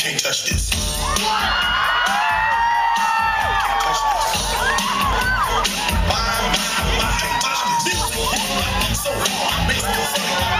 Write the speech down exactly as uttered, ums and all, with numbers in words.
can't touch this. You can't touch this. My, my, my, can't touch this. So hard, makes me